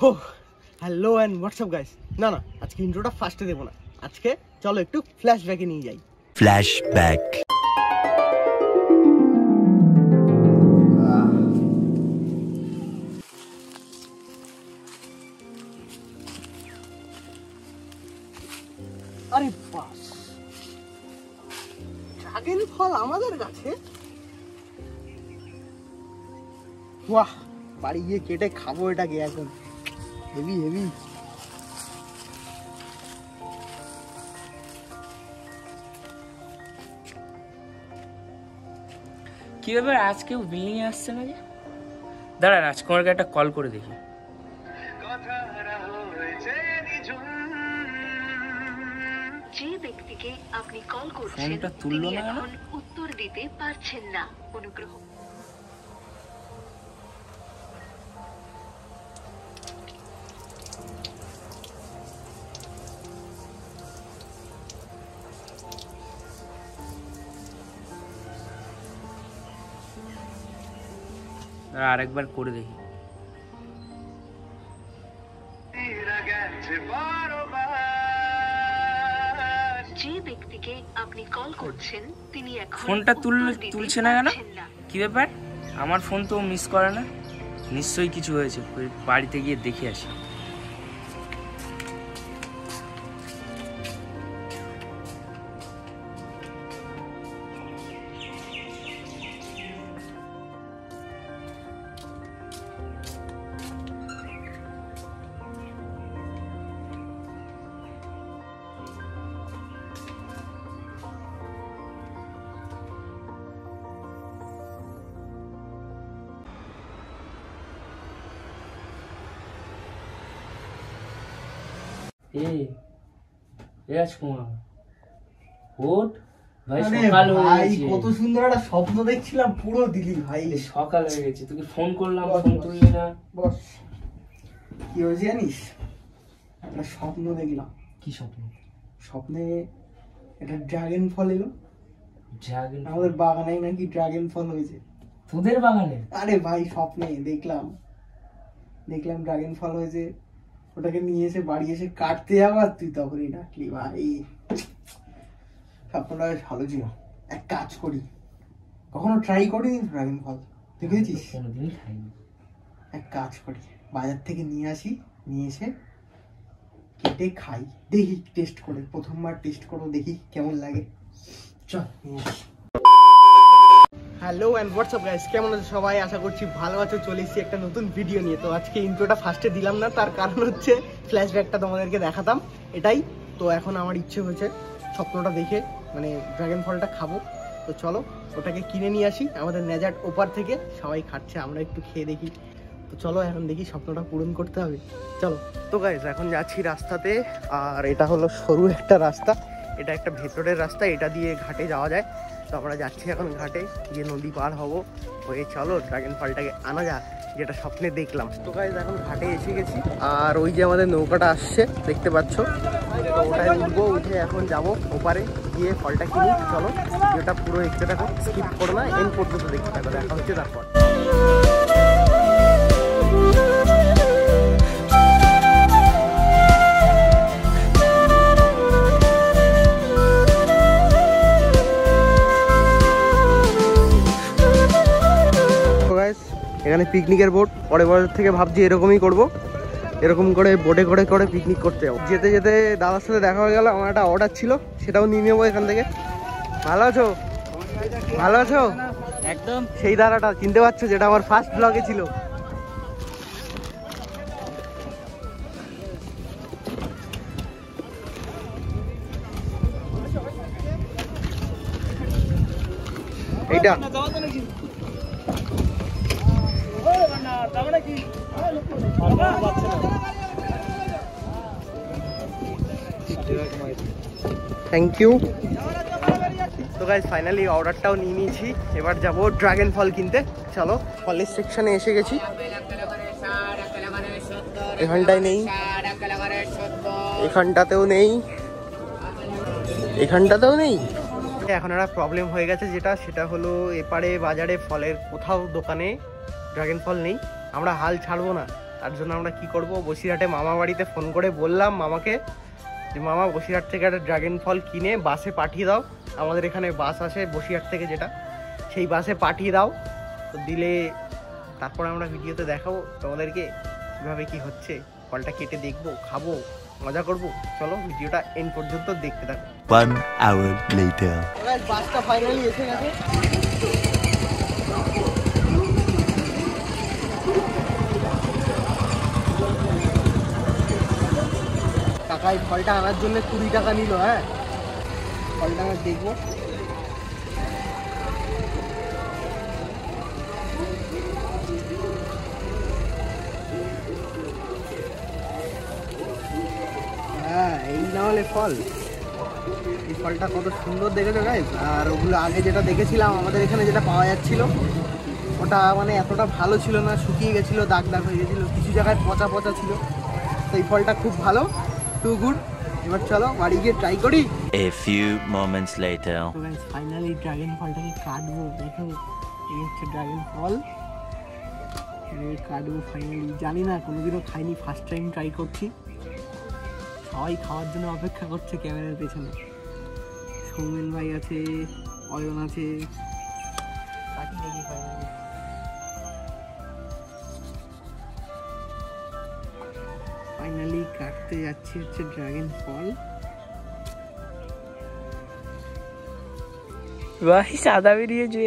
Hello and WhatsApp guys. না আজকে ইন্ট্রোটা ফার্স্টে দেবো না, আজকে চলো একটু ফ্ল্যাশব্যাকে নিয়ে যাই। ফ্ল্যাশব্যাক। আরে বাস, ড্রাগন ফল আমাদের কাছে। বাহ, বাড়ি গিয়ে কেটে খাবো এটাকে এখন। Heavy heavy. কি ব্যাপার, আজ কেউ বিল্ডিং এ আসছে না যে? দাঁড়ান, রাজকুমারকে একটা কল করে দেখি। যে ব্যক্তিকে আপনি কল করছেন ফোনটা তুললো না, এখন উত্তর দিতে পারছেন না, অনুগ্রহ। আরেকবার করে দেখি। যে ব্যক্তিকে আপনি কল করছেন তিনি এখন ফোনটা তুলছে না কেন? কি ব্যাপার, আমার ফোন তো মিস করে না। নিশ্চয়ই কিছু হয়েছে, বাড়িতে গিয়ে দেখে আসি। রাজকুমার, ওঠ ভাই, সকাল হয়ে গেছে। কত সুন্দর একটা স্বপ্ন দেখছিলাম, পুরো দিলি ভাই। সকাল হয়ে গেছে, তোকে ফোন করলাম, ফোন তুললি না। বস, কি হয়েছে জানিস? একটা স্বপ্ন দেখলাম। কি স্বপ্ন? স্বপ্নে একটা ড্রাগন ফল এলো। ড্রাগন? আমাদের বাগানে নাকি ড্রাগন ফল হয়েছে। তোদের বাগানে? আরে ভাই, স্বপ্নে দেখলাম ড্রাগন ফল হয়েছে। ওটাকে নিয়ে এসে বাড়ি এসে কাটতে যাবার, তুই তখনই ডাকলি ভাই। স্বপ্নটা বেশ ভালো ছিল। এক কাজ করি, কখনো ট্রাই করিনি ড্রাগন ফল, দেখেছিস? কোনোদিনই খাইনি। এক কাজ করি, বাজার থেকে নিয়ে আসি, নিয়ে এসে কেটে খাই, দেখি টেস্ট করে। প্রথমবার টেস্ট করবো, দেখি কেমন লাগে। চল নিয়ে আসি। হ্যালো অ্যান্ড হোয়াটসঅ্যাপ গাইস, কেমন আছো সবাই? আশা করছি ভালো আছো। চলে এসেছি একটা নতুন ভিডিও নিয়ে। তো আজকে ইন্ট্রোটা ফার্স্টে দিলাম না, তার কারণ হচ্ছে ফ্ল্যাশব্যাকটা তোমাদেরকে দেখাতাম, এটাই। তো এখন আমার ইচ্ছে হয়েছে স্বপ্নটা দেখে মানে ড্রাগন ফলটা খাবো। তো চলো ওটাকে কিনে নিয়ে আসি আমাদের নেজাট ওপার থেকে। সবাই খাচ্ছে, আমরা একটু খেয়ে দেখি। তো চলো এখন দেখি, স্বপ্নটা পূরণ করতে হবে, চলো। তো গাইস এখন যাচ্ছি রাস্তাতে, আর এটা হলো সরু একটা রাস্তা, এটা একটা ভেতরের রাস্তা, এটা দিয়ে ঘাটে যাওয়া যায়। তো আমরা যাচ্ছি এখন ঘাটে, গিয়ে নদী পার হবো হয়ে। চলো ড্রাগন ফলটাকে আনা যাক, যেটা স্বপ্নে দেখলাম। তো গাইস এখন ঘাটে এসে গেছি, আর ওই যে আমাদের নৌকাটা আসছে দেখতে পাচ্ছ, তো ওটায় উঠবো। উঠে এখন যাবো ওপারে, গিয়ে ফলটা কিনি। চলো ভিডিওটা পুরো দেখতে থাকো, স্কিপ করো না, এন্ড পর্যন্ত দেখতে থাকো, দেখা হচ্ছে তারপর। এখানে পিকনিকের বোট, পরের বছর থেকে ভাবছি এরকমই করব, এরকম করে বোটে করে করে পিকনিক করতে যাবো। যেতে যেতে দাদার সাথে দেখা হয়ে গেল, আমার একটা অর্ডার ছিল, সেটাও নিয়ে নেবো এখান থেকে। ভালো আছো? ভালো আছো? একদম সেই দাদাটা চিনতে পারছো, যেটা আমার ফার্স্ট ব্লগে ছিল। এইটা থ্যাংক ইউ। তো গাইস ফাইনালি অর্ডারটাও নিয়ে নিয়েছি, এবার যাবো ড্রাগন ফল কিনতে। চলো ফলের সেকশনে এসে গেছি। এখানটায় নেই, এখানটাতেও নেই, এখানটাতেও নেই। এখন একটা প্রবলেম হয়ে গেছে, সেটা হলো এপারে বাজারে ফলের কোথাও দোকানে ড্রাগন ফল নেই। আমরা হাল ছাড়বো না, তার জন্য আমরা কি করব, বসিরহাটে মামা বাড়িতে ফোন করে বললাম মামাকে যে মামা বসিরহাট থেকে একটা ড্রাগন ফল কিনে বাসে পাঠিয়ে দাও, আমাদের এখানে বাস আসে বসিরহাট থেকে, যেটা সেই বাসে পাঠিয়ে দাও। তো দিলে তারপর আমরা ভিডিওতে দেখাবো তোমাদেরকে কীভাবে কি হচ্ছে। ফলটা কেটে দেখবো, খাবো, মজা করবো। চলো ভিডিওটা এন্ড পর্যন্ত দেখতে থাকো। 1 hour later. বাসটা ফাইনালি এসে গেছে। কাকা এই ফলটা আনার জন্য 20 টাকা নিল। হ্যাঁ, ফলটা আমরা দেখবো। হ্যাঁ, এই না হলে ফল। এই ফলটা কত সুন্দর দেখেছো গাইস। আর ওগুলো আগে যেটা দেখেছিলাম আমাদের এখানে যেটা পাওয়া যাচ্ছিল, ওটা মানে এতটা ভালো ছিল না, শুকিয়ে গেছিলো, দাগ দাগ হয়ে গেছিলো, কিছু জায়গায় পচা পচা ছিল। তো এই ফলটা খুব ভালো, টু গুড। এবার চলো বাড়ি গিয়ে ট্রাই করি। A few moments later. তো গাইস ফাইনালি ড্রাগন ফলটাকে কাটবো। দেখো এই হচ্ছে ড্রাগন ফল, কাটবো ফাইনালি। জানি না, কোনোদিনও খাইনি, ফার্স্ট টাইম ট্রাই করছি। সবাই খাওয়ার জন্য অপেক্ষা করছে ক্যামেরার পেছনে। সৌমেন ভাই আছে, অয়ন আছে, কাটি দেখি ফাইনালি। ফাইনালি কাটতে যাচ্ছি হচ্ছে ড্রাগন ফল। ভাই সাদা বেরিয়েছে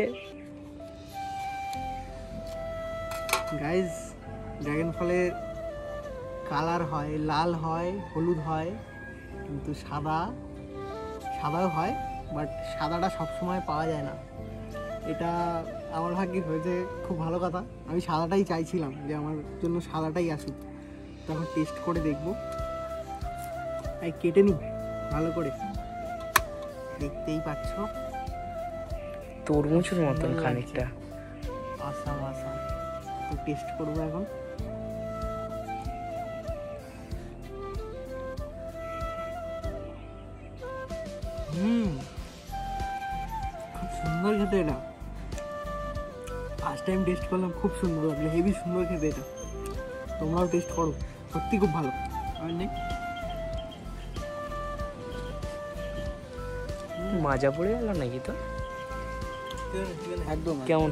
গাইজ। ড্রাগন ফলের কালার হয়, লাল হয়, হলুদ হয়, কিন্তু সাদাও হয়, বাট সাদাটা সবসময় পাওয়া যায় না। এটা আমার ভাগ্যে হয়েছে, খুব ভালো কথা। আমি সাদাটাই চাইছিলাম যে আমার জন্য সাদাটাই আসুক। তখন টেস্ট করে দেখবো। তাই কেটে নিই ভালো করে, দেখতেই পাচ্ছ তরমুজের মতন খানিকটা। আসাম তো টেস্ট করবো এখন। খুব সুন্দর খেতে এটা। ফার্স্ট টাইম টেস্ট করলাম, খুব সুন্দর লাগলো, হেভি সুন্দর খেতে এটা। তোমরাও টেস্ট করো, সত্যি খুব ভালো। আর নেই মাজা পড়ে গেল নাকি? তো একদম কেমন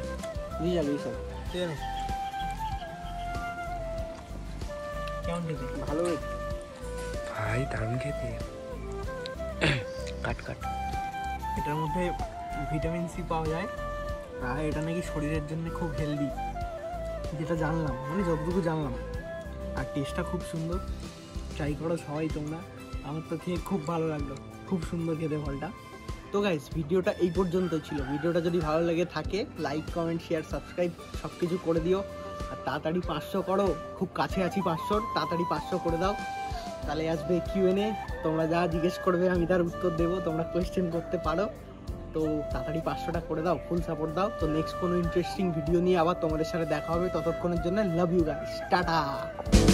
কেমন খেতে? ভালো ভাই, দারুণ খেতে। কাট কাট। এটার মধ্যে ভিটামিন সি পাওয়া যায়, আর এটা নাকি শরীরের জন্য খুব হেলদি, যেটা জানলাম, মানে যতটুকু জানলাম। আর টেস্টটা খুব সুন্দর, ট্রাই করো সবাই তোমরা। আমার তো খেয়ে খুব ভালো লাগলো, খুব সুন্দর খেতে ফলটা। তো গাইস ভিডিওটা এই পর্যন্ত ছিল। ভিডিওটা যদি ভালো লেগে থাকে লাইক, কমেন্ট, শেয়ার, সাবস্ক্রাইব সব কিছু করে দিও। আর তাড়াতাড়ি 500 করো, খুব কাছে আছি 500, তাড়াতাড়ি 500 করে দাও। তাহলে আসবে Q&A, তোমরা যা জিজ্ঞেস করবে আমি তার উত্তর দেবো, তোমরা কোয়েশ্চেন করতে পারো। তো তাড়াতাড়ি 500টা করে দাও, ফুল সাপোর্ট দাও। তো নেক্সট কোনো ইন্টারেস্টিং ভিডিও নিয়ে আবার তোমাদের সাথে দেখা হবে। ততক্ষণের জন্য লাভ ইউ গাইস, টাটা।